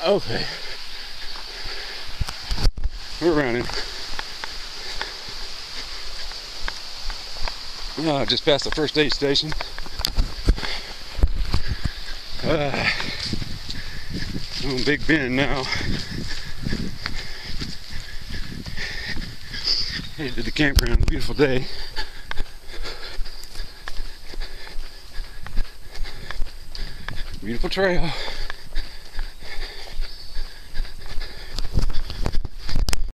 Okay. We're running. Just past the first aid station. On Big Bend now. Headed to the campground. Beautiful day. Beautiful trail.